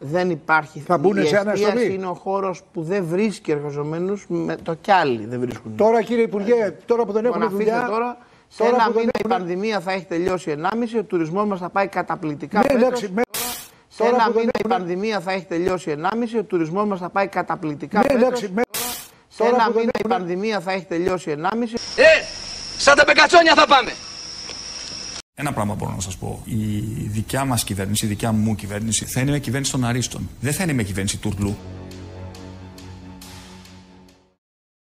Δεν υπάρχει. Θα μπουν σε αναστολή. Είναι ο χώρος που δεν βρίσκει εργαζομένους, με το κι άλλοι δεν βρίσκουν. Τώρα, κύριε Υπουργέ, τώρα που δεν έχουν δουλειά. Τώρα, σε ένα μήνα η πανδημία θα έχει τελειώσει 1,5, ο τουρισμός μας θα πάει καταπληκτικά. Σε ένα μήνα η πανδημία θα έχει τελειώσει 1,5, ο τουρισμός μας θα πάει καταπληκτικά. Σε ένα μήνα η πανδημία θα έχει τελειώσει 1,5. Σαν τα πεκατσόνια θα πάμε! Ένα πράγμα μπορώ να σας πω. Η δικιά μας κυβέρνηση, η δικιά μου κυβέρνηση, θα είναι με κυβέρνηση των αρίστων. Δεν θα είναι με κυβέρνηση τουρλού.